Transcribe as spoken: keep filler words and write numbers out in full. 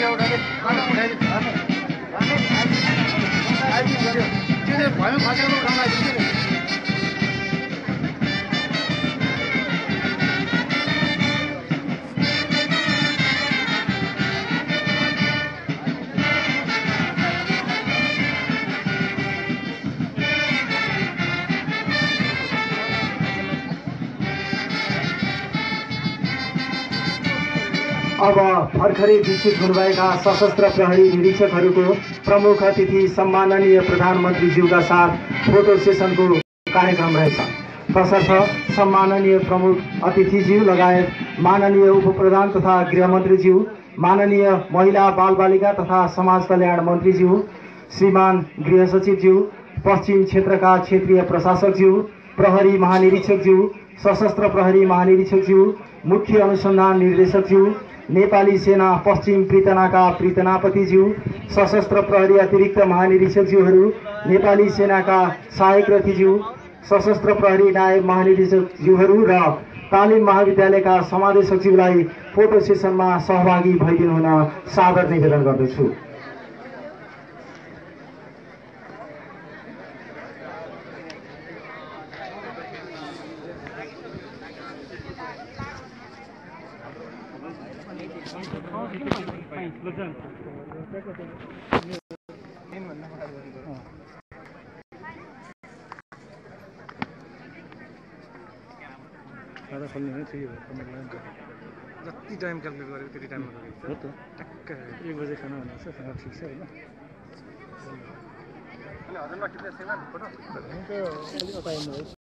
अब भर्खरै दीक्षित हुनुभएका सशस्त्र प्रहरी निरीक्षकहरूको प्रमुख अतिथि सम्माननीय प्रधानमन्त्रीज्यूका साथ फोटो सेसनको कार्यक्रम रहेछ। तसर्थ सम्माननीय प्रमुख अतिथिज्यू लगायत माननीय उपप्रधान तथा गृहमन्त्रीज्यू, माननीय महिला बालबालिका तथा समाज कल्याण मन्त्रीज्यू, श्रीमान गृह सचिवज्यू, पश्चिम क्षेत्रका क्षेत्रीय प्रशासकज्यू, प्रहरी महानिरीक्षकज्यू, सशस्त्र प्रहरी महानिरीक्षकज्यू, मुख्य अनुसन्धान निर्देशकज्यू, नेपाली सेना पश्चिम प्रितनाका प्रितनापतिज्यू, सशस्त्र प्रहरी अतिरिक्त महानिरीक्षकज्यूहरू, नेपाली सेनाका सहायक रथीज्यू, सशस्त्र प्रहरी नायब महानिरीक्षकज्यूहरू र तालिम महाविद्यालयका समादेशकज्यूलाई फोटो सेसनमा सहभागी भइदिनु हुन सादर निवेदन गर्दछु। जति टाइम क्यालकुलेट गरेको त्यति टाइममा हो त टक्क एक बजे खाना भनेको छ खाना ठिक छ होइन। अनि हजुरमा किन छैन फोटो?